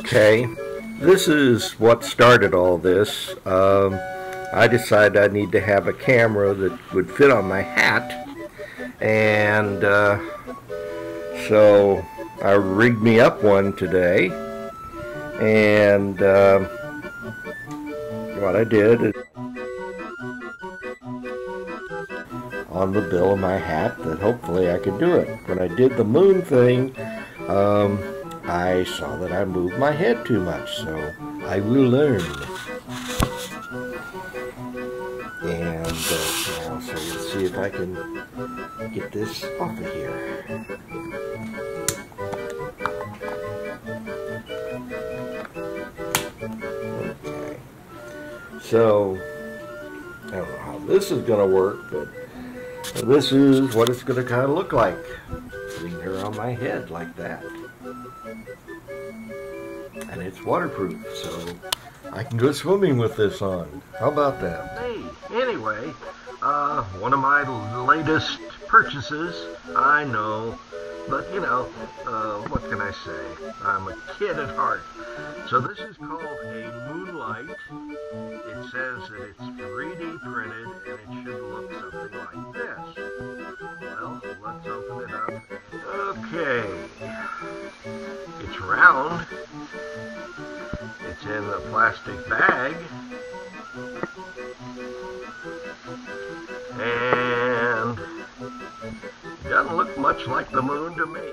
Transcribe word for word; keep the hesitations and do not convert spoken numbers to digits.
Okay, this is what started all this. Um, I decided I need to have a camera that would fit on my hat, and uh, so I rigged me up one today, and uh, what I did is on the bill of my hat that hopefully I could do it. When I did the moon thing, um, I saw that I moved my head too much, so I will learn. And uh, now, so let's see if I can get this off of here. Okay. So, I don't know how this is going to work, but this is what it's going to kind of look like. Sitting here on my head like that. And it's waterproof, so I can go swimming with this on. How about that? Hey, anyway, uh, one of my latest purchases, I know, but you know, uh, what can I say? I'm a kid at heart. So this is called a Moonlight. It says that it's three D printed and it should look something like this. Well, let's open it up. Okay. It's round. It's in a plastic bag. And it doesn't look much like the moon to me.